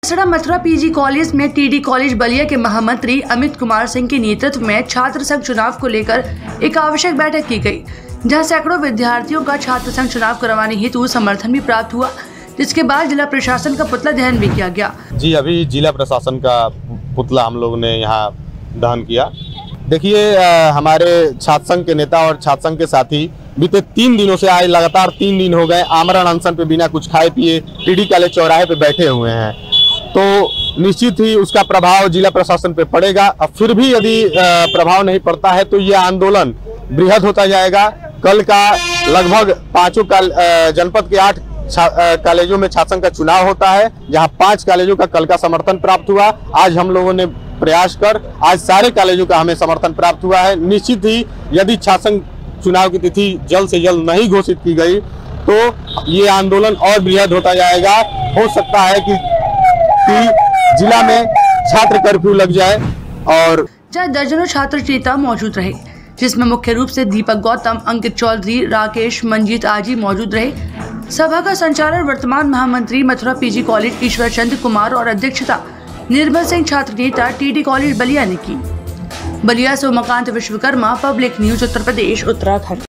सड़ा Mathura PG college में TD college Ballia के महामंत्री अमित कुमार सिंह के नेतृत्व में छात्र संघ चुनाव को लेकर एक आवश्यक बैठक की गई, जहां सैकड़ों विद्यार्थियों का छात्र संघ चुनाव करवाने हेतु समर्थन भी प्राप्त हुआ, जिसके बाद जिला प्रशासन का पुतला दहन भी किया गया। जी, अभी जिला प्रशासन का पुतला हम लोगों ने यहाँ दहन किया। देखिए, हमारे छात्र संघ के नेता और छात्र संघ के साथी बीते 3 दिनों से आज लगातार 3 दिन हो गए आमरण अनशन पे बिना कुछ खाए पिए टीडी कॉलेज चौराहे पे बैठे हुए हैं। तो निश्चित ही उसका प्रभाव जिला प्रशासन पे पड़ेगा। अब फिर भी यदि प्रभाव नहीं पड़ता है तो ये आंदोलन बृहद होता जाएगा। कल का लगभग 5 जनपद के 8 कॉलेजों में छात्र संघ का चुनाव होता है, जहां 5 कॉलेजों का कल का समर्थन प्राप्त हुआ। आज हम लोगों ने प्रयास कर आज सारे कॉलेजों का हमें समर्थन प्राप्त हुआ है। निश्चित ही यदि छात्र संघ चुनाव की तिथि जल्द से जल्द नहीं घोषित की गई तो ये आंदोलन और बृहद होता जाएगा। हो सकता है कि जिला में छात्र कर्फ्यू लग जाए। और जहाँ दर्जनों छात्र चेता मौजूद रहे, जिसमें मुख्य रूप से दीपक गौतम, अंकित चौधरी, राकेश, मंजीत आजी मौजूद रहे। सभा का संचालन वर्तमान महामंत्री मथुरा पीजी कॉलेज ईश्वर चंद्र कुमार और अध्यक्षता निर्मल सिंह छात्र नेता टीडी कॉलेज बलिया ने की। बलिया से उमाकांत विश्वकर्मा, पब्लिक न्यूज, उत्तर प्रदेश, उत्तराखंड।